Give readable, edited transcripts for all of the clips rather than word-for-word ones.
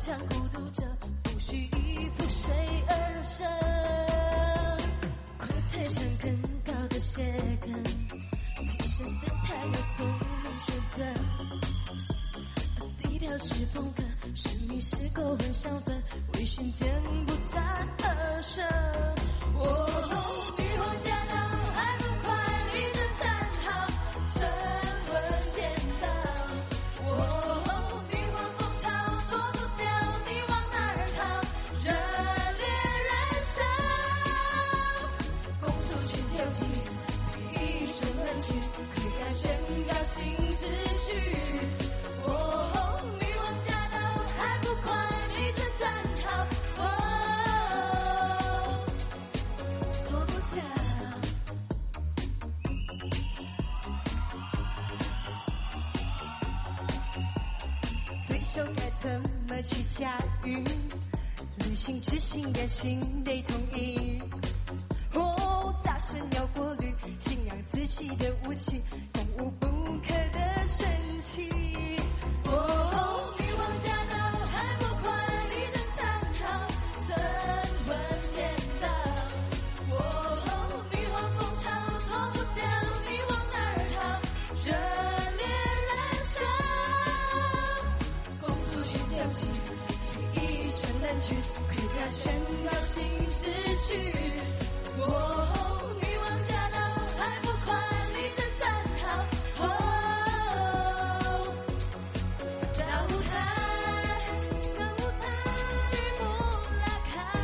强孤独着，不需依附谁而生。快踩上更高的鞋跟，提升姿态有聪明选择。低调是风格，是迷是狗很香氛，微醺间不战而胜。女皇驾到，还不快立正站好，神魂颠倒。女皇风潮，多不跳，你往哪儿逃？热烈燃烧，公主裙飘起，一身冷裙，推开宣告新秩序。女王驾到，还不快立正站好？多不跳。对手该怎么去驾驭？旅行之行言行得统一。大声要过滤，信仰自己的武器，攻无不克的神奇。女王驾到，还不快立正站好？神魂颠倒。女皇风潮，脱不掉，你往哪儿逃？热烈燃烧，公主裙飘起，一身冷裙，盔甲宣告新秩序。女王驾到，还不快立正站好？大舞台，序幕拉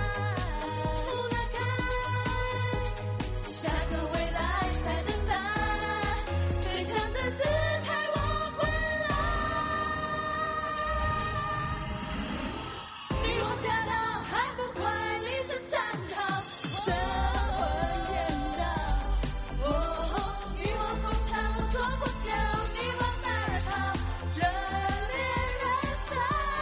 开，下个未来在等待，最强的姿态我回来。女王驾到，还不快立正站好？神魂颠倒。女王风潮，脱不掉，你往哪儿逃？热烈燃烧，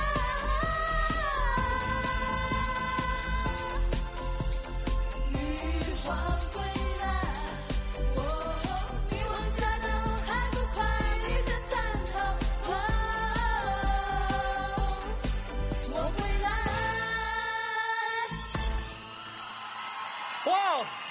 女皇归来。女王驾到，还不快立正站好？我回来。 哇！